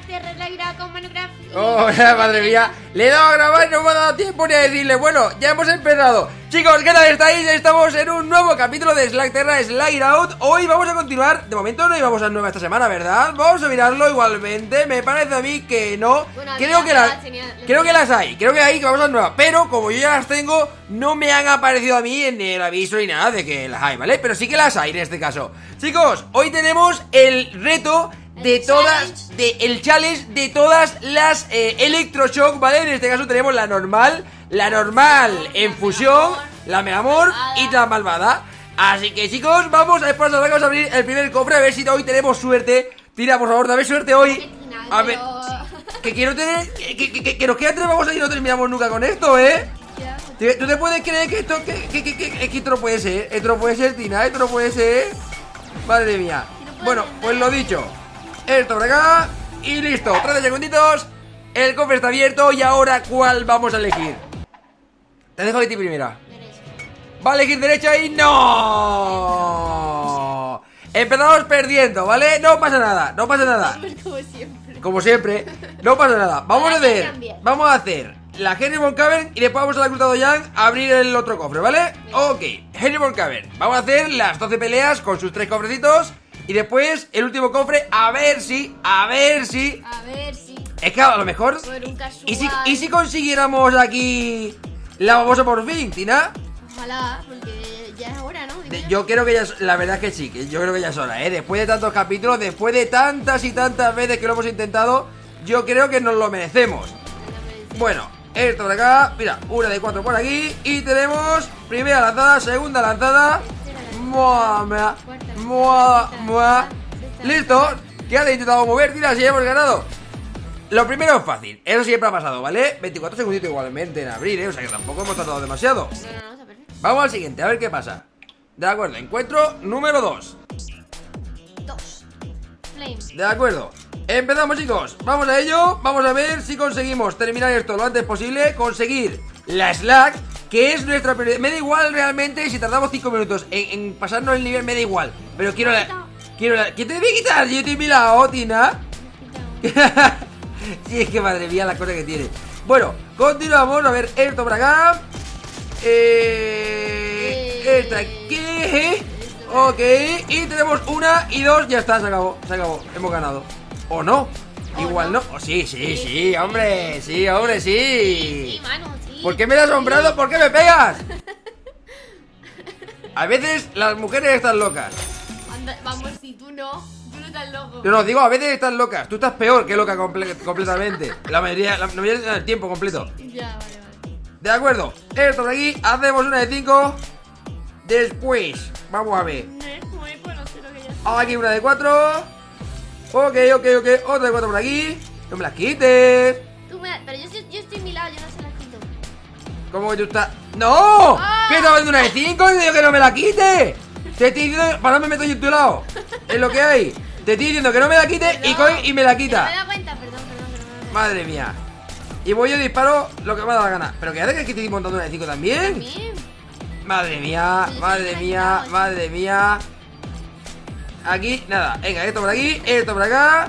Terra Slagira con Minecraft. Oh, madre mía. Le he dado a grabar y no me ha dado tiempo ni a decirle. Bueno, ya hemos empezado. Chicos, ¿qué tal estáis? Estamos en un nuevo capítulo de Slugterra Slide Out. Hoy vamos a continuar. De momento no íbamos a nueva esta semana, ¿verdad? Vamos a mirarlo igualmente. Me parece a mí que no. Bueno, creo que las hay. Creo que hay que vamos a nueva. Pero como yo ya las tengo, no me han aparecido a mí en el aviso ni nada de que las hay, ¿vale? Pero sí que las hay en este caso. Chicos, hoy tenemos el reto de todas, el challenge de todas las electroshock, ¿vale? En este caso tenemos la normal en fusión, la Megamor y la malvada. Así que chicos, vamos a abrir el primer cofre, a ver si hoy tenemos suerte. Tira, por favor, dame suerte hoy. A ver, que quiero tener, que nos quedan 3 vamos a ir y no terminamos nunca con esto, ¿eh? ¿Tú te puedes creer que esto, que esto no puede ser? Esto no puede ser, Tina, esto no puede ser. Madre mía. Bueno, pues lo dicho. Esto por acá y listo, 13 segunditos. El cofre está abierto y ahora ¿cuál vamos a elegir? Te dejo de ti primera. Va a elegir derecha y ¡no! Empezamos perdiendo, ¿vale? No pasa nada, no pasa nada. Como siempre, no pasa nada. Vamos a hacer la Henry Von Cavern y después vamos a la Cruzado Young a abrir el otro cofre, ¿vale? Ok, Henry Von Cavern. Vamos a hacer las 12 peleas con sus 3 cofrecitos. Y después el último cofre, a ver si. Es que a lo mejor. ¿Y si consiguiéramos aquí la babosa por fin, Tina? Ojalá, porque ya es hora, ¿no? Yo creo que ya es, la verdad es que sí, que yo creo que ya es hora, ¿eh? Después de tantos capítulos, después de tantas y tantas veces que lo hemos intentado, yo creo que nos lo merecemos. Bueno, esto por acá, mira, una de 4 por aquí. Y tenemos primera lanzada, segunda lanzada. Listo, que has intentado mover, tira, si ya hemos ganado. Lo primero es fácil, eso siempre ha pasado, ¿vale? 24 segunditos igualmente en abrir, ¿eh? O sea que tampoco hemos tardado demasiado. Vamos al siguiente, a ver qué pasa. De acuerdo, encuentro número 2. De acuerdo, empezamos chicos, vamos a ello. Vamos a ver si conseguimos terminar esto lo antes posible. Conseguir la Slug, que es nuestra prioridad. Me da igual realmente si tardamos 5 minutos en pasarnos el nivel, me da igual. Pero quiero la... ¿Qué te voy a quitar? Yo te he mirado, Tina. Sí, es que madre mía la cosa que tiene. Bueno, continuamos, a ver, esto por acá. Esta aquí. Ok, y tenemos 1 y 2, ya está, se acabó, hemos ganado. ¿O no? Igual no. Oh, sí, hombre, sí. Sí, mano, sí. ¿Por qué me has asombrado? ¿Por qué me pegas? A veces las mujeres están locas. Anda, vamos, si tú no estás loco. Yo no digo, a veces están locas. Tú estás peor que loca completamente. La mayoría del tiempo completo. Ya, vale. De acuerdo, esto por aquí, hacemos una de 5. Después, vamos a ver. Aquí una de 4. Ok, otra de 4 por aquí. No me las quites. Pero yo estoy en mi lado, yo no se las quito. ¿Cómo que tú estás? ¡No! ¿Qué estás haciendo una de 5? Te digo que no me la quite. Te estoy diciendo, para no me meto yo en tu lado. Es lo que hay. Te estoy diciendo que no me la quite y coge y me la quita. No me da cuenta, perdón. Madre mía. Y voy yo y disparo lo que me da la gana. ¿Pero qué hace que aquí te estoy montando una de 5 también? Madre mía. Aquí, nada, venga, esto por aquí, esto por acá.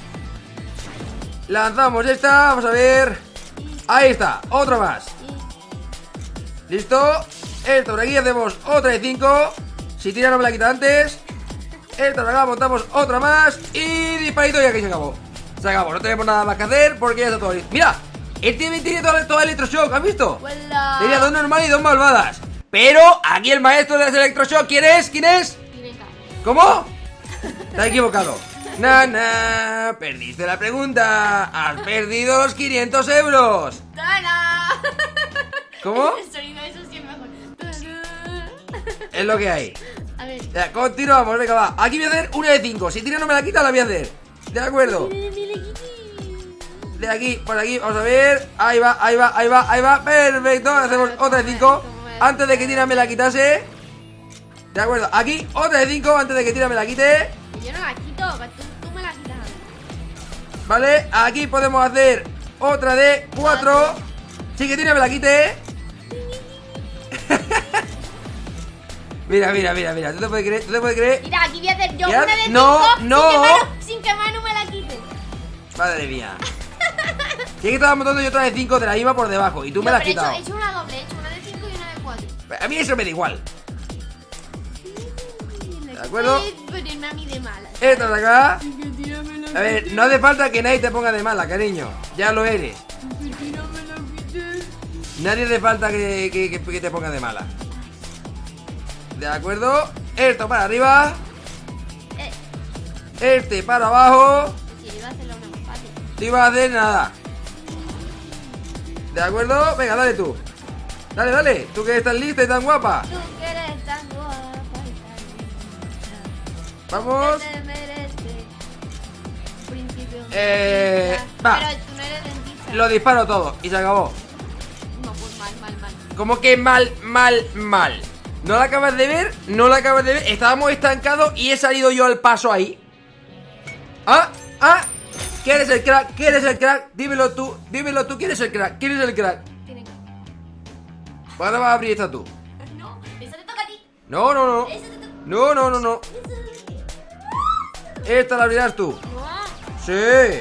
Lanzamos esta, vamos a ver. Ahí está, otro más. Listo. Esto por aquí, hacemos otra de 5. Si tira no me la quita antes. Esto por acá, montamos otra más. Y disparito y aquí se acabó. Se acabó, no tenemos nada más que hacer porque ya está todo listo. Mira, este tiene toda electroshock, ¿has visto? Tenía 2 normales y 2 malvadas. Pero aquí el maestro de las electroshock, ¿quién es? ¿Cómo? Te has equivocado. Perdiste la pregunta. Has perdido los 500 euros. ¿Cómo? El sonido eso sí es mejor. Es lo que hay. A ver. Ya, continuamos, venga, va. Aquí voy a hacer una de 5. Si tira no me la quita, la voy a hacer. De acuerdo. De aquí, por aquí, vamos a ver. Ahí va. Perfecto, hacemos otra de 5. Antes de que Tina me la quitase. De acuerdo, aquí otra de 5 antes de que Tina me la quite. Yo no la quito, tú me la quitas. Vale, aquí podemos hacer otra de 4. Sí, que Tina me la quite. Mira, ¿tú te puedes creer? Mira, aquí voy a hacer yo Mira, una de 5 no. sin que Manu me la quite. Madre mía. Si es que estaba montando yo otra de 5 de la misma por debajo y tú me la has pero quitado. he hecho una doble, he hecho una de 5 y una de 4. A mí eso me da igual. ¿De acuerdo? Ponerme a mí de mala. Esta de acá. A ver, no hace falta que nadie te ponga de mala, cariño. Ya lo eres. Nadie hace falta que te ponga de mala. ¿De acuerdo? Esto para arriba. Este para abajo. Si iba a hacerlo una más fácil. No iba a hacer nada. ¿De acuerdo? Venga, dale tú. Dale, dale. Tú que estás lista y tan guapa. Tú que eres tan guapa y tan linda. Vamos. Te mereces. Principio. Va. Pero tú no eres dentista. Lo disparo todo y se acabó. No, pues mal. ¿Cómo que mal? ¿No la acabas de ver? ¿No la acabas de ver? Estábamos estancados y he salido yo al paso ahí. ¿Ah? ¿Quién es el crack? Dímelo tú, ¿quién es el crack? Tiene que. Ahora vas a abrir esta tú. No, eso te toca a ti. No. Eso te toca. No. Eso. Esta la abrirás tú. No. Sí.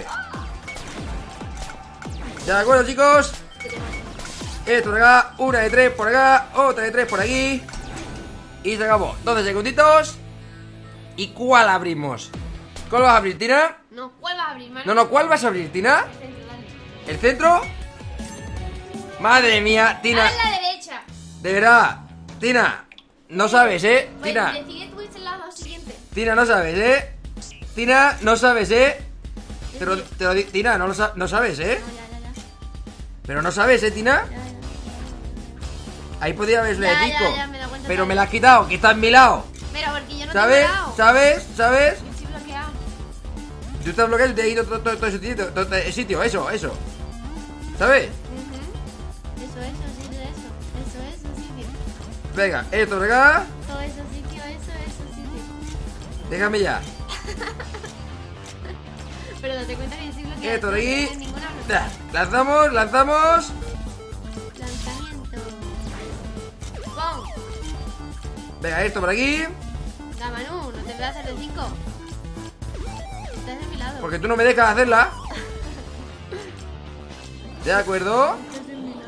¿De acuerdo, chicos? Esto por acá, una de 3 por acá, otra de 3 por aquí. Y se acabó. 12 segunditos. ¿Y cuál abrimos? ¿Cuál vas a abrir, Tina? No, ¿cuál vas a abrir, mano? No, ¿cuál vas a abrir, Tina? Centro, dale. ¿El centro? Madre mía, Tina. A la derecha. De verdad, Tina. No sabes, Tina. Pues decide tú el lado siguiente. Tina, no sabes, Tina, no sabes, Te lo digo, Tina, no sabes, No, ya. Pero no sabes, Tina. Ya. Ahí podía haberle Ya, disco. me da cuenta. Pero me la has quitado, que está en mi lado. Pero porque yo no ¿Sabes? te he dado. ¿Sabes? Yo estoy bloqueado. Tú estás bloqueado y te he ido todo ese sitio, eso. ¿Sabes? Eso, sitio. Venga, esto por acá. Todo eso, sitio. Déjame ya. Pero date cuenta que yo estoy bloqueado. Esto de aquí. No hay ninguna bloqueada. Lanzamos. Lanzamiento. ¡Pum! Venga, esto por aquí. Da, Manu, no te voy a hacer de 5. Estás de mi lado. Porque tú no me dejas hacerla. ¿De acuerdo? Estás de mi lado.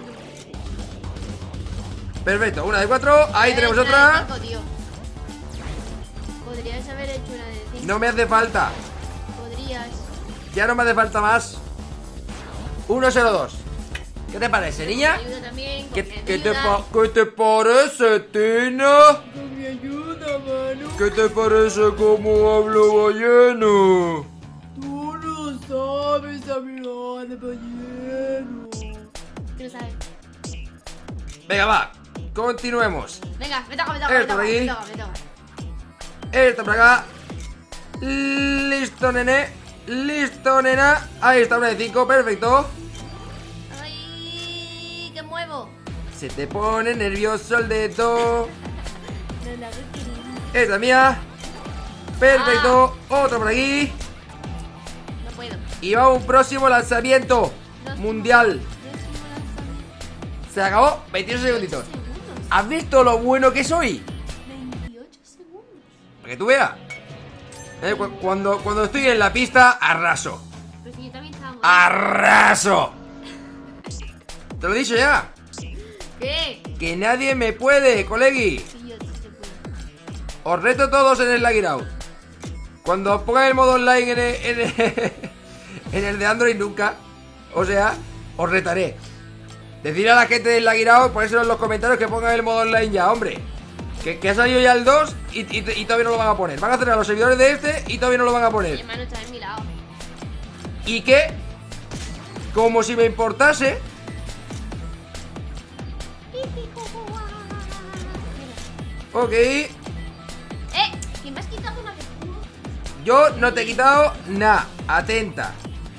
Perfecto, una de 4. Ahí tenemos otra. De 5, tío. Podrías haber hecho una de 5. No me hace falta. Podrías. Ya no me hace falta más. 1-0-2. ¿Qué te parece, niña? Me ayuda también. ¿Qué con mi te ayuda. parece, Tina? Con mi ayuda, Manu. ¿Qué te parece cómo hablo balleno? Tú no sabes hablar de balleno. Tú no sabes. Venga, va. Continuemos. Venga, me toca. Esto de aquí. Esto por acá. Listo, nene. Listo, nena. Ahí está, una de 5. Perfecto. Ay, que muevo. Se te pone nervioso el dedo. No la hago querido. Esta es mía. Perfecto. Otro por aquí. No puedo. Y va un próximo lanzamiento mundial. Se acabó. 28 segunditos. ¿Has visto lo bueno que soy? 28 segundos. Para que tú veas. Cuando estoy en la pista, arraso. Pero si yo también estaba muy... ¡Arraso! Te lo he dicho ya. ¿Qué? Que nadie me puede, colegui. Sí, yo sí se puede. Os reto todos en el Lagging Out. Cuando os pongan el modo online en el de Android nunca. O sea, os retaré. Decir a la gente del Lagging Out, ponérselo en los comentarios que pongan el modo online ya, hombre. Que ha salido ya el 2 y todavía no lo van a poner. Van a hacer a los servidores de este y todavía no lo van a Mi poner. hermano está en mi lado. Y que, como si me importase, ok, ¿Quién me has quitado una vez? yo no te he quitado nada. Atenta.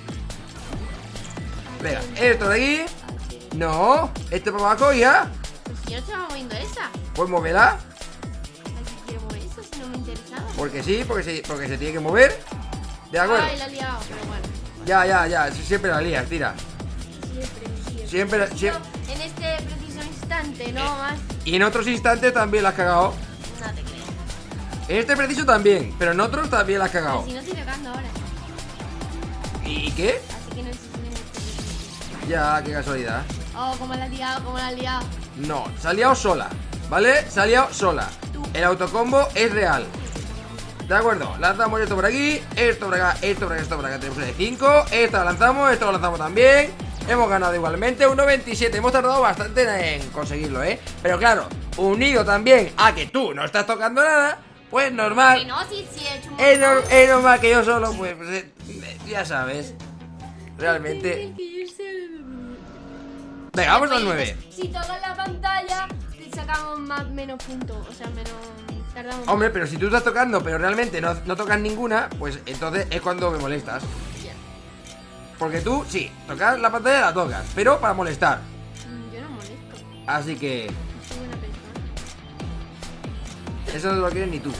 Venga, esto de aquí. No, esto para abajo ya. Pues si yo no estaba moviendo esa. Pues móvela. ¿Para qué quiero mover eso si no me interesaba? Porque sí, porque se tiene que mover. De acuerdo. Ay, la he liado, pero bueno. Ya, siempre la lías, tira. Siempre. No, en este preciso instante, no más. Y en otros instantes también la has cagado. No te creas. En este preciso también, pero en otros también la has Pero cagado. si no estoy tocando ahora. ¿Y qué? Así que no existe ningún. Ya, qué casualidad. Oh, cómo la has liado, cómo la has liado. No, se ha liado sola, ¿vale? Se ha liado sola. El autocombo es real. De acuerdo, lanzamos esto por aquí, esto por acá, esto por acá, esto por acá. Tenemos el 5, esto lo lanzamos también. Hemos ganado igualmente, 1.27. Hemos tardado bastante en conseguirlo, ¿eh? Pero claro, unido también a que tú no estás tocando nada, pues normal. Que no, sí, he hecho un Es normal que yo solo, pues, ya sabes. Realmente. Venga, vamos al 9. Si tocas la pantalla, te sacamos menos puntos. O sea, menos. Tardamos Hombre, pero si tú estás tocando, pero realmente no tocas ninguna, pues entonces es cuando me molestas. Ya. Porque tú, sí, tocas la pantalla, la tocas, pero para molestar. Yo no molesto. Así que Soy buena persona. eso no lo quieres ni tú.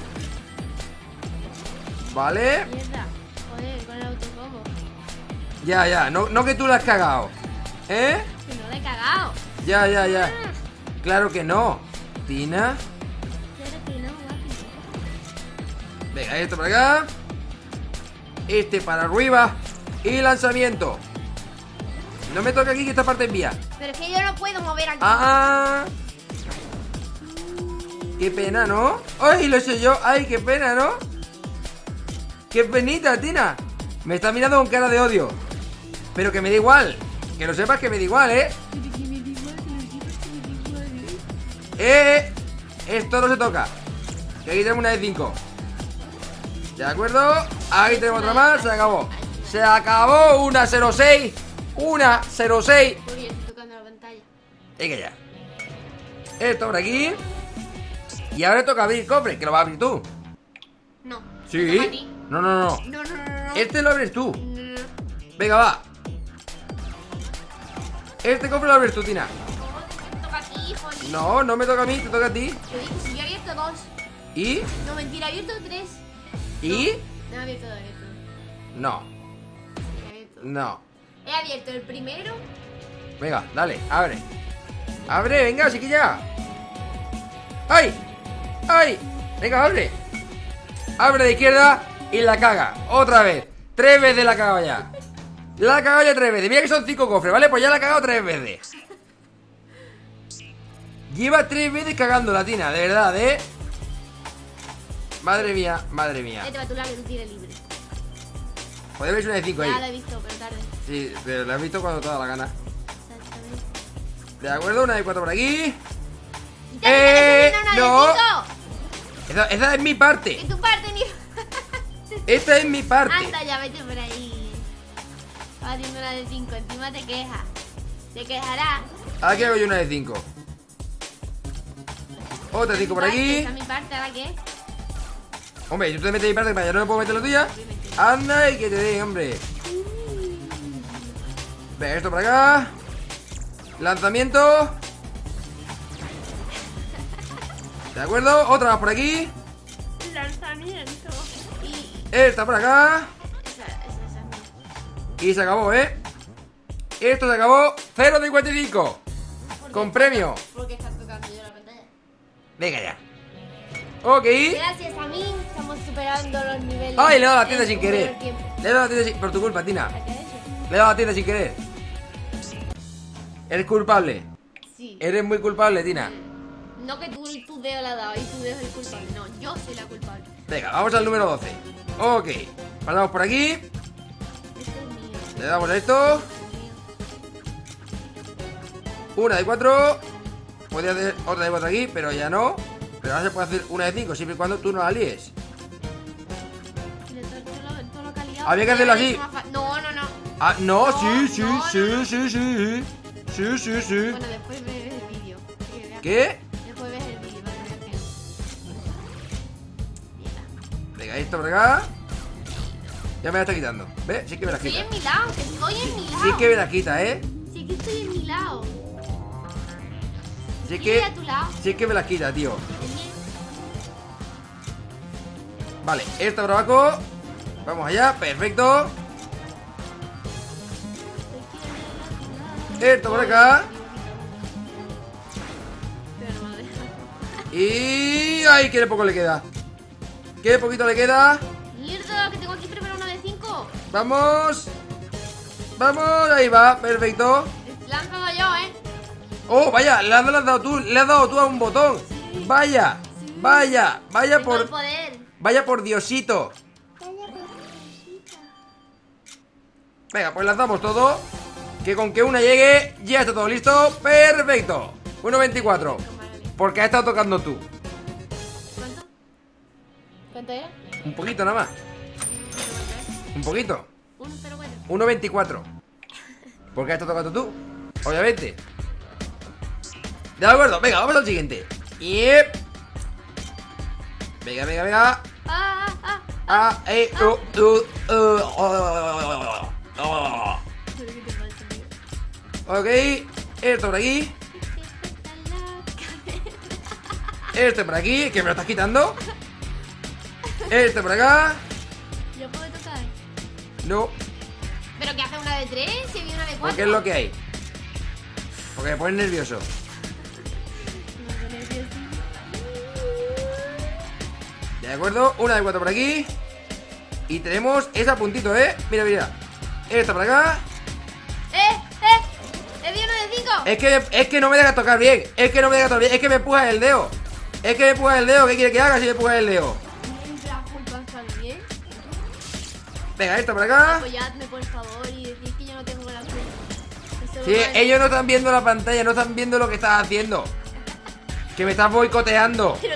¿Vale? Mierda. Joder, con el autocombo. Ya, no que tú la has cagado. ¿Eh? Que no la he cagado. Ya. Claro que no, Tina. Claro que no, guapi. Venga, esto para acá. Este para arriba. Y lanzamiento. No me toca aquí, que esta parte es mía. Pero es que yo no puedo mover aquí. Ah. Qué pena, ¿no? Ay, lo sé yo. Ay, qué pena, ¿no? Qué penita, Tina. Me está mirando con cara de odio. Pero que me da igual. Que lo sepas que me da igual, ¿eh? Esto no se toca. Que aquí tenemos una de 5. ¿De acuerdo? Ahí tenemos otra más. Se acabó. Se acabó. Una 06. Una 06. Uy, estoy tocando la pantalla. Venga ya. Esto por aquí. Y ahora toca abrir el cofre. Que lo vas a abrir tú. No. Sí. Toca a ti. No. No. Este lo abres tú. No. Venga, va. Este cofre lo abres tú, Tina. Toca a ti, joder. No me toca a mí, te toca a ti. Yo digo, si yo he abierto 2. ¿Y? No, mentira, he abierto 3. ¿Y? No he abierto 2, he abierto 2. No. Sí, he abierto 2. No. He abierto el primero. Venga, dale, abre. Abre, venga, así que ya. ¡Ay! ¡Ay! Venga, abre. Abre de izquierda y la caga. Otra vez. 3 veces la cago ya. La ha cagado ya 3 veces. Mira que son 5 cofres, ¿vale? Pues ya la ha cagado 3 veces. Lleva 3 veces cagando la Tina, de verdad, ¿eh? Madre mía, madre mía. Vete, Batula, que tú tires libre. Podéis ver una de 5 Ya lo ahí. he visto, pero tarde. Sí, pero la he visto cuando te da la gana. Exactamente. De acuerdo, una de 4 por aquí. No. Esa es mi parte. En tu parte ni. Esta es mi parte. Anda, ya vete por ahí. Estaba haciendo una de 5, encima te quejas. Te quejarás. Aquí hago yo una de 5. Otra 5 por aquí. Esta es mi parte, ¿ahora qué? Hombre, yo te metes mi parte para ya no me puedo meter la tuya. Anda y que te dé, hombre. Venga, esto por acá. Lanzamiento. De acuerdo, otra más por aquí. Lanzamiento. Y. Esta por acá. Esa es mía. Y se acabó, ¿eh? Esto se acabó. 0,55. Con premio. Porque estás tocando yo la pantalla. Venga ya. Ok. Gracias a mí estamos superando los niveles. Ay, le he dado a la tienda en sin un querer. menor tiempo. Le he dado a la tienda sin... Por tu culpa, Tina. ¿A qué has hecho? Le he dado a la tienda sin querer. Eres culpable. Sí. Eres muy culpable, Tina. No que tu dedo la ha dado y tu dedo es el culpable. No, yo soy la culpable. Venga, vamos al número 12. Ok. Pasamos por aquí. Este es mío. Le damos a esto. Este es mío. Una de 4. Podría hacer otra de 4 aquí, pero ya no. Pero ahora se puede hacer una de 5, siempre y cuando tú no la líes. Mira, todo lo que ha liado. Había que hacerlo así. No. Ah, no, No, sí. Sí. Bueno, después ves el vídeo. ¿Qué? Después ves el vídeo para que veas que no. Mierda. Venga, esto por acá. Ya me la está quitando. ¿Ves? Sí que me la Estoy quita. en mi lado, que estoy en mi lado. Sí que me la quita, ¿eh? Sí que estoy en mi lado. Sí Estoy que... a tu lado. Sí que me la quita, tío. El mío. Vale, esta por abajo. Vamos allá, perfecto. Esto por acá. Pero no me deja. Y... ¡Ay! Qué poco le queda. Qué poquito le queda. Mierda, que tengo aquí primero una de 5. Vamos. Vamos, ahí va, perfecto. Lánzalo yo, Oh, vaya, le has lanzado tú, le has dado tú a un botón. Vaya, vaya, vaya Tengo el por... poder. Vaya por Diosito. Venga, pues lanzamos todo. Que con que una llegue, ya está todo listo. Perfecto. 1.24. Porque has estado tocando tú. ¿Cuánto? ¿Cuánto era? Un poquito nada más. Un poquito. 1.04. 1.24. Porque has estado tocando tú. Obviamente. De acuerdo, venga, vamos al siguiente. Yep. Venga, venga, venga. ¿Pero qué te pasa, tío? Ok, esto por aquí. Este por aquí, que me lo estás quitando. Este por acá. ¿Yo puedo tocar? No, ¿Pero qué hace una de 3? Si viene una de 4. porque es lo que hay. Porque me pones nervioso. De acuerdo, una de 4 por aquí. Y tenemos esa puntito, Mira, mira. Esta por acá. ¿He visto una de 5? Es que no me dejas tocar bien. Es que no me dejas tocar bien. Es que me empujas el dedo. Es que me empujas el dedo. ¿Qué quiere que haga si me empujas el dedo? Venga, esta por acá. Apoyadme, por favor, y decid que yo no tengo la culpa. Sí, ellos no están viendo la pantalla, no están viendo lo que estás haciendo. Que me estás boicoteando. Pero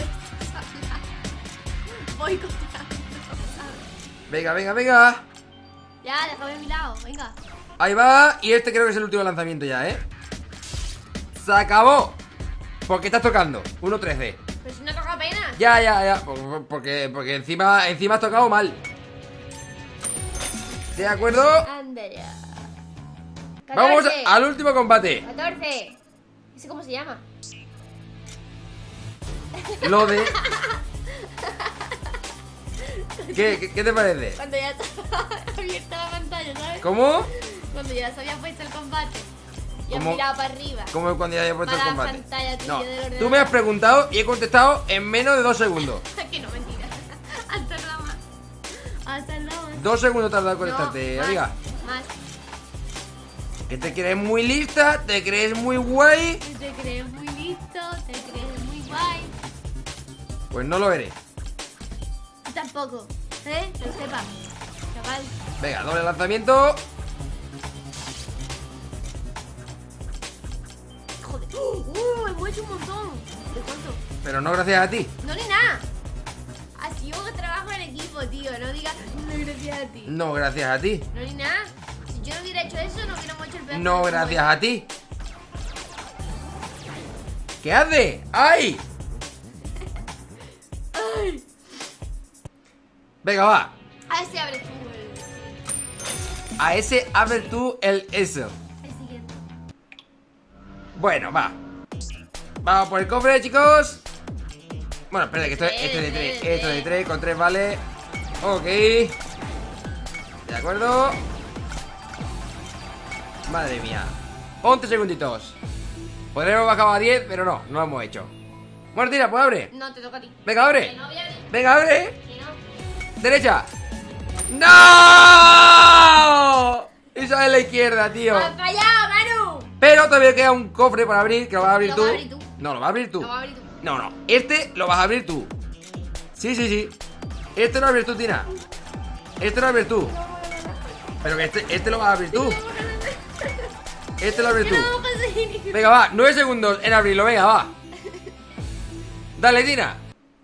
voy contra. Venga, venga, venga. Ya, déjame a mi lado, venga. Ahí va. Y este creo que es el último lanzamiento ya, Se acabó. Porque estás tocando 1.13. Pero si no toca apenas. Ya, ya, ya. Porque encima has tocado mal. ¿De acuerdo? Anda ya. Vamos 14. al último combate. 14. ¿Ese cómo se llama? Lo de... ¿Qué te parece? Cuando ya estaba abierta la pantalla, ¿sabes? ¿Cómo? Cuando ya se había puesto el combate. Y has ¿Cómo? mirado para arriba. Como cuando ya haya puesto el Para la combate. pantalla tuya No, del ordenador. tú me has preguntado y he contestado en menos de 2 segundos. Que no, mentira. Has tardado más. Has tardado más. 2 segundos tarda en contestarte, No, más, amiga. Más. Que te crees muy lista, te crees muy guay. Si te crees muy listo, te crees muy guay. Pues no lo eres. Tú tampoco, ¿eh? Que lo sepas, chaval. Venga, doble lanzamiento. Joder. Hemos hecho un montón. ¿De cuánto? Pero no gracias a ti. No, ni nada. Ha sido trabajo en equipo, tío. No digas, no, gracias a ti. No gracias a ti. No, ni nada. Si yo no hubiera hecho eso, no hubiéramos hecho el pedazo. No de gracias a ti. ¿Qué hace? ¡Ay! Venga, va. A ese abre tú A ese abre tú el eso. el siguiente. Bueno, va. Vamos por el cofre, chicos. Bueno, espera, que esto es de 3. Esto es de 3, con 3 vale. Ok. De acuerdo. Madre mía. 11 segunditos. Podríamos bajar a 10, pero no lo hemos hecho. Bueno, tira, pues abre. No, te toca a ti. Venga, abre. Que no voy a abrir. Venga, abre. Que no. Derecha. ¡No! Esa es la izquierda, tío. ¡Has fallado, Manu! Pero todavía queda un cofre para abrir, que lo vas a abrir Lo tú. vas a abrir tú. No, lo vas a abrir tú. Lo vas a abrir tú. No, este lo vas a abrir tú. Sí, sí, sí. Este lo abres tú, Tina. Este lo abres tú. Pero que este lo vas a abrir tú. Este lo abres Que tú. no vamos a conseguir. Venga, va, 9 segundos en abrirlo, venga, va. Dale, Tina.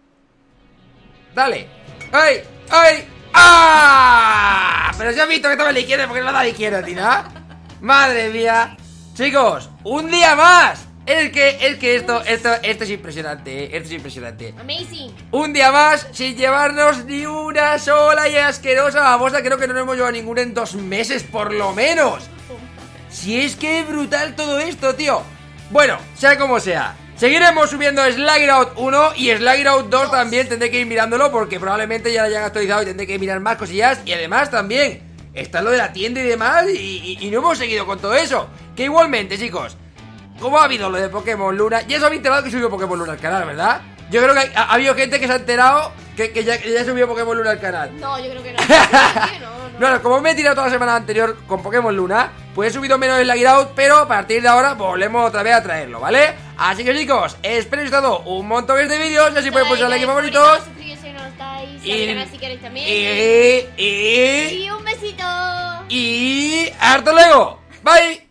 Dale. ¡Ay! ¡Ay! ¡Ah! Pero si has visto que estaba a la izquierda, ¿por qué no lo da a la izquierda, Tina? Madre mía. Chicos, un día más. Es que esto es impresionante, Esto es impresionante. Amazing. Un día más sin llevarnos ni una sola y asquerosa babosa. Creo que no nos hemos llevado ninguna en 2 meses, por lo menos. Si es que es brutal todo esto, tío. Bueno, sea como sea, seguiremos subiendo Sluggerout 1 y Sluggerout 2 también. Tendré que ir mirándolo porque probablemente ya lo hayan actualizado y tendré que mirar más cosillas. Y además también está lo de la tienda y demás, y no hemos seguido con todo eso. Que igualmente, chicos, como ha habido lo de Pokémon Luna, ya os habéis enterado que subió Pokémon Luna al canal, ¿verdad? Yo creo que ha habido gente que se ha enterado que ya subió Pokémon Luna al canal. No, yo creo que no. Yo creo que no. No, como me he tirado toda la semana anterior con Pokémon Luna, pues he subido menos el Lagged Out, pero a partir de ahora volvemos otra vez a traerlo, ¿vale? Así que chicos, espero que os haya dado un montón de vídeos, y así podéis pulsar like y favoritos. Suscribiros si no estáis, Y- al canal si queréis también. Y Y un besito. hasta luego. Bye.